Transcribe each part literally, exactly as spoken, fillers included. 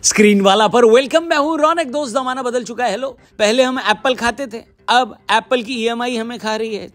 Screen वाला पर welcome. मैं हूं रौनक। दोस्त, जमाना बदल चुका है। हेलो, पहले हम एप्पल खाते थे, अब एप्पल की ईएमआई हमें खा रही है।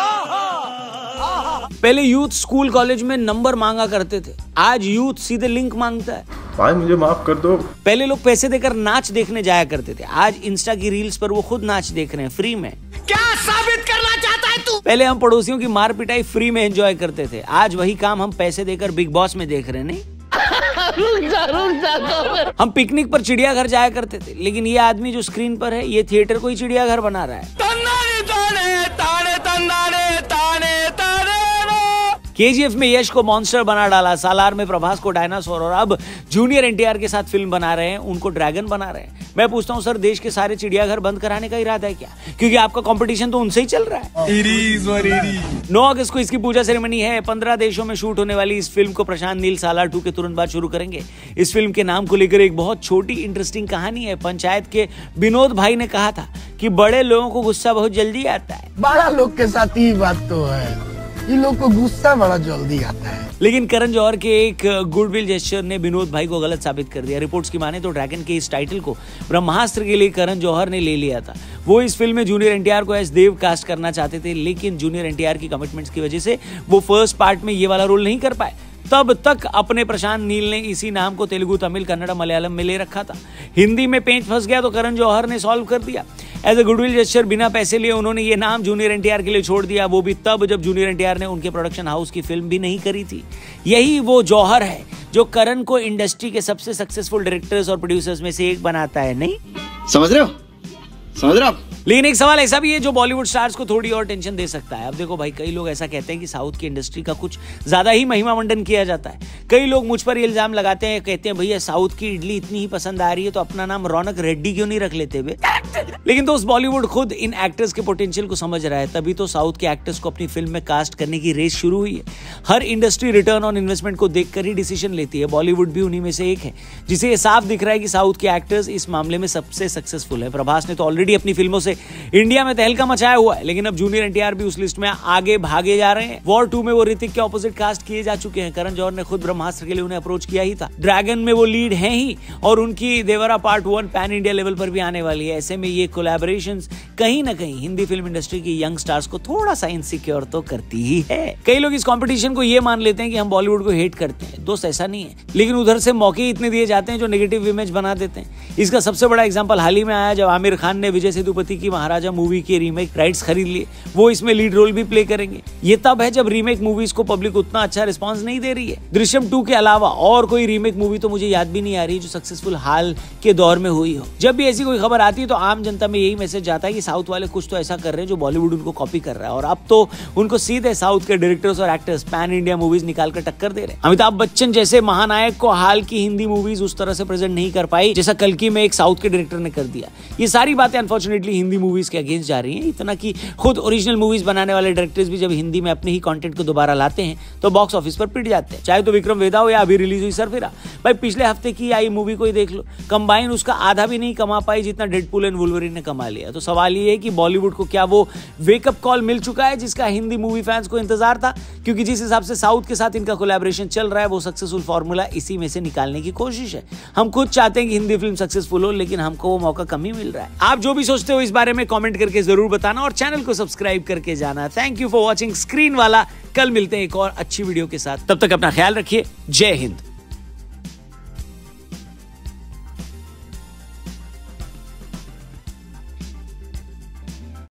पहले यूथ स्कूल कॉलेज में नंबर मांगा करते थे, आज यूथ सीधे लिंक मांगता है। भाई मुझे माफ कर दो। पहले लोग पैसे देकर नाच देखने जाया करते थे, आज इंस्टा की रील्स पर वो खुद नाच देख रहे हैं फ्री में। क्या साबित करना चाहता है तू? पहले हम पड़ोसियों की मार पिटाई फ्री में एंजॉय करते थे, आज वही काम हम पैसे देकर बिग बॉस में देख रहे हैं। नहीं रुक जा, रुक जा। हम पिकनिक पर चिड़ियाघर जाया करते थे, लेकिन ये आदमी जो स्क्रीन पर है, ये थिएटर को ही चिड़ियाघर बना रहा है। ताने, ताने, ताने, ताने, ताने, ताने। केजीएफ में यश को मॉन्स्टर बना डाला, सालार में प्रभास को डायनासोर, और अब जूनियर एनटीआर के साथ फिल्म बना रहे हैं, उनको ड्रैगन बना रहे हैं। मैं पूछता हूं सर, देश के सारे चिड़ियाघर बंद कराने का इरादा है क्या? क्योंकि आपका कंपटीशन तो उनसे ही चल रहा है। नौ अगस्त को इसकी पूजा सेरेमनी है। पंद्रह देशों में शूट होने वाली इस फिल्म को प्रशांत नील सालार टू के तुरंत बाद शुरू करेंगे। इस फिल्म के नाम को लेकर एक बहुत छोटी इंटरेस्टिंग कहानी है। पंचायत के विनोद भाई ने कहा था कि बड़े लोगों को गुस्सा बहुत जल्दी आता है। बड़ा लोग के साथ ही बात तो है, इन लोग को गुस्सा बड़ा जल्दी आता है। लेकिन करण जौहर के एक गुडविल जेस्चर ने विनोद भाई को गलत साबित कर दिया। रिपोर्ट्स की माने तो ड्रैगन के इस टाइटल को ब्रह्मास्त्र के लिए करण जौहर ने ले लिया था। वो इस फिल्म में जूनियर एनटीआर को एज देव कास्ट करना चाहते थे, लेकिन जूनियर एनटीआर की कमिटमेंट्स की वजह से वो फर्स्ट पार्ट में ये वाला रोल नहीं कर पाए। तब तक अपने प्रशांत नील ने इसी नाम को तेलुगु, तमिल, कन्नड़, मलयालम में ले रखा था। हिंदी में पेंच फंस गया तो करण जौहर ने सॉल्व कर दिया। एज ए गुडविल जेस्चर बिना पैसे लिए उन्होंने ये नाम जूनियर एनटीआर के लिए छोड़ दिया, वो भी तब जब जूनियर एनटीआर ने उनके प्रोडक्शन हाउस की फिल्म भी नहीं करी थी। यही वो जौहर है जो करण को इंडस्ट्री के सबसे सक्सेसफुल डायरेक्टर्स और प्रोड्यूसर्स में से एक बनाता है। नहीं समझ रहे हो? समझ रहे हो आप? लेकिन एक सवाल ऐसा भी है जो बॉलीवुड स्टार्स को थोड़ी और टेंशन दे सकता है। अब देखो भाई, कई लोग ऐसा कहते हैं कि साउथ की इंडस्ट्री का कुछ ज्यादा ही महिमा मंडन किया जाता है। कई लोग मुझ पर इल्जाम लगाते हैं, कहते हैं भैया साउथ की इडली इतनी ही पसंद आ रही है तो अपना नाम रौनक रेड्डी क्यों नहीं रख लेते बे? लेकिन दोस्त, बॉलीवुड खुद इन एक्टर्स के पोटेंशियल को समझ रहा है, तभी तो साउथ के एक्टर्स को अपनी फिल्म में कास्ट करने की रेस शुरू हुई है। हर इंडस्ट्री रिटर्न ऑन इन्वेस्टमेंट को देखकर ही डिसीजन लेती है। बॉलीवुड भी उन्हीं में से एक है, जिसे ये साफ दिख रहा है कि साउथ के एक्टर्स इस मामले में सबसे सक्सेसफुल है। प्रभास ने तो ऑलरेडी अपनी फिल्मों से इंडिया में तहलका मचाया हुआ है, लेकिन अब जूनियर एनटीआर भी उस लिस्ट में आगे भागे जा रहे हैं। वॉर टू में वो ऋतिक के ऑपोजिट कास्ट किए जा चुके हैं। करण जौहर ने खुद ब्रह्मास्त्र के लिए उन्हें अप्रोच किया ही था। ड्रैगन में वो लीड हैं ही, और उनकी Devara part one pan India level पर भी आने वाली है। ऐसे में ये कोलैबोरेशंस कहीं ना कहीं हिंदी फिल्म इंडस्ट्री की यंग स्टार्स को थोड़ा सा इनसिक्योर तो करती ही है। कई लोग इस कंपटीशन को ये मान लेते हैं कि हम बॉलीवुड को हेट करते हैं। दोस्त, ऐसा नहीं है, लेकिन उधर से मौके इतने दिए जाते हैं जो नेगेटिव इमेज बना देते हैं। इसका सबसे बड़ा एग्जांपल हाल ही में आया जब आमिर खान ने विजय सेतुपति की महाराजा मूवी के रीमेक राइट्स खरीद लिए। वो इसमें लीड रोल भी प्ले करेंगे। ये तब है जब रीमेक मूवीज को पब्लिक उतना अच्छा रिस्पांस नहीं दे रही है। दृश्यम टू के अलावा और कोई रीमेक मूवी तो मुझे याद भी नहीं आ रही जो सक्सेसफुल हाल के दौर में हुई हो। जब भी ऐसी कोई खबर आती है तो आम जनता में यही मैसेज जाता है कि साउथ वाले कुछ तो ऐसा कर रहे हैं जो बॉलीवुड उनको कॉपी कर रहा है, और अब तो उनको सीधे साउथ के डायरेक्टर्स और एक्टर्स पैन इंडिया मूवीज निकालकर टक्कर दे रहे हैं। अमिताभ बच्चन जैसे महानायक को हाल की हिंदी मूवीज उस तरह से प्रेजेंट नहीं कर पाई जैसा कल्कि में एक साउथ के डायरेक्टर ने कर दिया। ये सारी बातें अनफॉर्चुनेटली हिंदी मूवीज के अगेंस्ट जा रही हैं, इतना कि खुद ओरिजिनल मूवीज बनाने वाले डायरेक्टर्स भी जब हिंदी में अपने ही कंटेंट को दोबारा लाते हैं तो बॉक्स ऑफिस पर पिट जाते हैं। चाहे तो विक्रम वेदा हो या अभी रिलीज हुई सरफिरा। भाई, पिछले हफ्ते की आई मूवी को ही देख लो, कंबाइन उसका आधा भी नहीं कमा पाई जितना डेडपूल एंड वुल्वरीन ने कमा लिया। तो सवाल ये है कि बॉलीवुड को क्या वो वेकअप कॉल मिल चुका है जिसका हिंदी मूवी फैंस को इंतजार था? क्योंकि जिस हिसाब से साउथ के साथ इनका कोलैबोरेशन चल रहा है, वो सक्सेसफुल फॉर्मूला इसी में से निकालने की कोशिश है। हम खुद चाहते हैं कि हिंदी फिल्म सक्सेसफुल हो, लेकिन हमको वो मौका कम ही मिल रहा है। आप जो भी सोचते हो इस बारे में कमेंट करके जरूर बताना और चैनल को सब्सक्राइब करके जाना। Thank you for watching screen वाला। कल मिलते हैं एक और अच्छी वीडियो के साथ, तब तक अपना ख्याल रखिए। जय हिंद।